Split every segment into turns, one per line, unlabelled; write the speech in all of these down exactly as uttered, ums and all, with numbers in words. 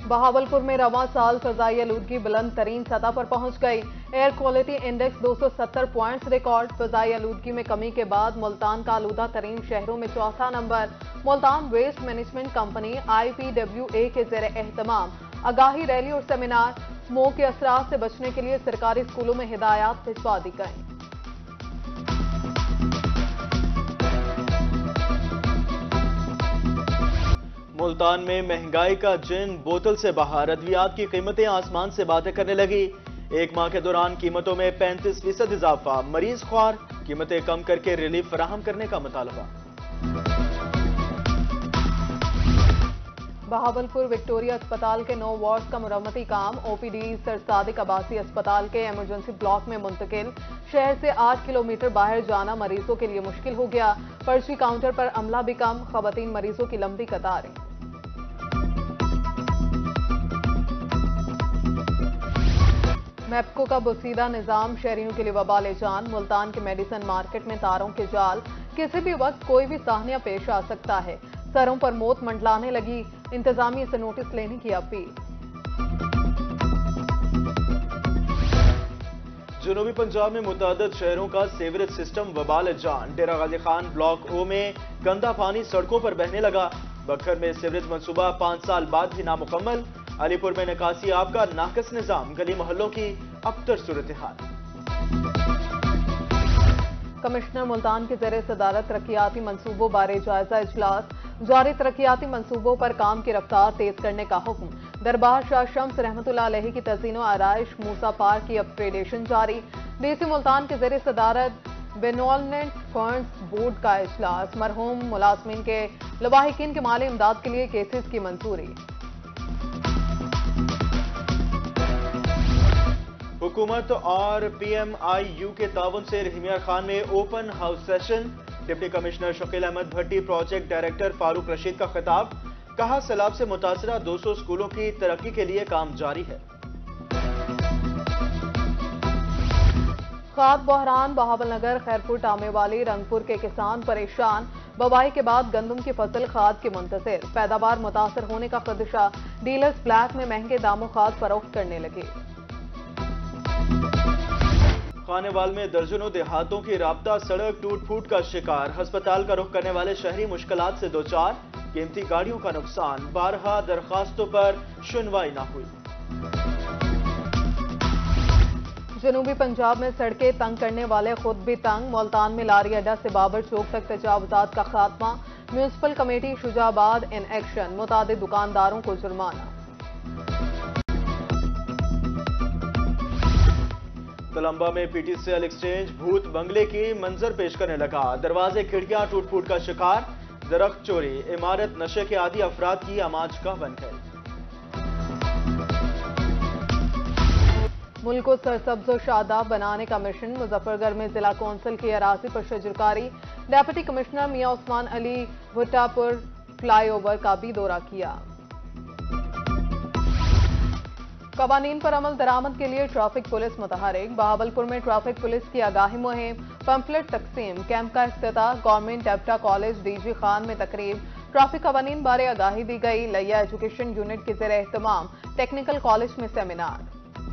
बहावलपुर में रवां साल फजाई आलूदगी बुलंद तरीन सतह पर पहुंच गई। एयर क्वालिटी इंडेक्स दो सौ सत्तर पॉइंट्स रिकॉर्ड। फजाई आलूदगी में कमी के बाद मुल्तान का आलूदा तरीन शहरों में चौथा नंबर। Multan waste management company I P W A के जेर एहतमाम आगाही रैली और सेमिनार। स्मोक के असरात से बचने के लिए सरकारी स्कूलों में हिदायत भिजवा दी गई।
मुल्तान में महंगाई का जिन बोतल से बाहर। अद्वियात की कीमतें आसमान से बातें करने लगी। एक माह के दौरान कीमतों में पैंतीस फीसद इजाफा। मरीज ख्वार, कीमतें कम करके रिलीफ फराहम करने का मुतालबा।
बहावलपुर विक्टोरिया अस्पताल के नौ वार्ड का मुरम्मती काम। ओपीडी सर सादिक अब्बासी अस्पताल के इमरजेंसी ब्लॉक में मुंतकिल। शहर से आठ किलोमीटर बाहर जाना मरीजों के लिए मुश्किल हो गया। पर्ची काउंटर पर अमला भी कम। खवातीन मरीजों की लंबी कतारें। मैप्को का बोसीदा निजाम शहरियों के लिए वबाल जान। मुल्तान के मेडिसन मार्केट में तारों के जाल। किसी भी वक्त कोई भी साहनिया पेश आ सकता है। सरों पर मौत मंडलाने लगी। इंतजामिया से नोटिस लेने की अपील।
जनूबी पंजाब में मुतादिद शहरों का सीवरेज सिस्टम वबाल जान। डेरा गाजी खान ब्लॉक ओ में गंदा पानी सड़कों पर बहने लगा। बखर में सीवरेज मंसूबा पांच साल बाद भी नामुकम्मल। अलीपुर में निकासी आब का नाकस निजाम। गली मोहल्लों की अबतर सूरत हाल।
कमिश्नर मुल्तान के जरिए सदारत तरक्याती मंसूबों बारे जायजा इजलास। जारी तरक्याती मंसूबों पर काम की रफ्तार तेज करने का हुक्म। दरबार शाह शम्स रहमतुल्लाह अलैहि की तज़ीनो आराइश मूसा पार्क की अपग्रेडेशन जारी। डीसी मुल्तान के जरिए सदारत बेनोलमेंट फंड्स बोर्ड का इजलास। मरहूम मुलाजमीन के लवाहिकीन के माली इमदाद के लिए केसेस की मंजूरी।
हुकूमत और पी एम आई यू के ताउन से रहमिया खान में open house session. Deputy commissioner Shakeel Ahmed Bhatti, project director Farooq Rashid का खिताब। कहा सैलाब से मुतासरा दो सौ स्कूलों की तरक्की के लिए काम जारी है।
खाद बहरान। बहावलनगर, खैरपुर, टामेवाली, रंगपुर के किसान परेशान। बवाई के बाद गंदम की फसल खाद के मुंतजिर। पैदावार मुतासर होने का खदशा। डीलर्स ब्लैक में महंगे दामों खाद फरोख्त करने लगे।
खानेवाल में दर्जनों देहातों की राब्ता सड़क टूट फूट का शिकार। अस्पताल का रुख करने वाले शहरी मुश्किलात से दो चार। कीमती गाड़ियों का नुकसान। बारहा दरखास्तों पर सुनवाई न हुई।
जनूबी पंजाब में सड़कें तंग करने वाले खुद भी तंग। मुल्तान में लारी अड्डा से बाबर चौक तक तजावुजात का खात्मा। Municipal committee Shujabad in action. मुतादिद दुकानदारों को जुर्माना।
तलंबा में पीटीसीएल एक्सचेंज भूत बंगले की मंजर पेश करने लगा। दरवाजे खिड़कियां टूट फूट का शिकार। दरख्त चोरी। इमारत नशे के आदी अफराद की आमाज का बन गई।
मुल्क को सरसब्ज और शादाब बनाने का मिशन। मुजफ्फरगढ़ में जिला कौंसिल की अराजी पर शजरकारी। Deputy commissioner Mian Usman Ali Bhuttapur flyover का भी दौरा किया। कवानीन पर अमल दरामद के लिए ट्रैफिक पुलिस मुतहरिक। बहावलपुर में ट्रैफिक पुलिस की आगाही मुहिम। पंफलेट तकसीम। कैंप का इफ्तिताह। गवर्नमेंट डेप्टा कॉलेज डीजी खान में तकरीब। ट्रैफिक कवानीन बारे आगाही दी गई। लिया एजुकेशन यूनिट के जेर एहतमाम टेक्निकल कॉलेज में सेमिनार।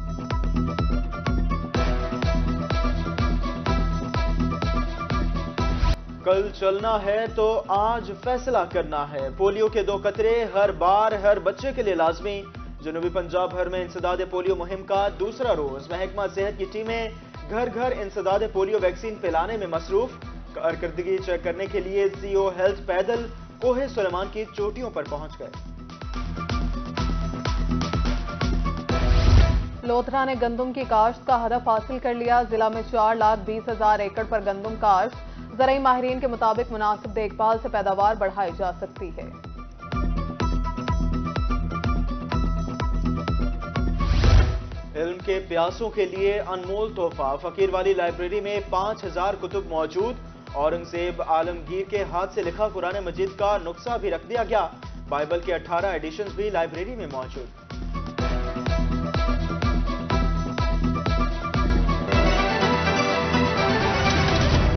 कल चलना है तो आज फैसला करना है। पोलियो के दो कतरे हर बार हर बच्चे के लिए लाजमी। जनूबी पंजाब भर में इंसदाद पोलियो मुहिम का दूसरा रोज। महकमा सेहत की टीमें घर घर इंसदाद पोलियो वैक्सीन पिलाने में मसरूफ। कारकर्दगी चेक करने के लिए सीओ हेल्थ पैदल कोहे सुलेमान की चोटियों पर पहुंच गए।
लोथरा ने गंदम की काश्त का हदफ हासिल कर लिया। जिला में चार लाख बीस हजार एकड़ पर गंदम काश्त। ज़राई माहिरीन के मुताबिक मुनासिब देखभाल से पैदावार बढ़ाई जा सकती है।
इल्म के प्यासों के लिए अनमोल तोहफा। फकीर वाली लाइब्रेरी में पांच हजार कुतुब मौजूद। औरंगजेब आलमगीर के हाथ से लिखा कुरान मजीद का नुस्खा भी रख दिया गया। बाइबल के अठारह एडिशंस भी लाइब्रेरी में मौजूद।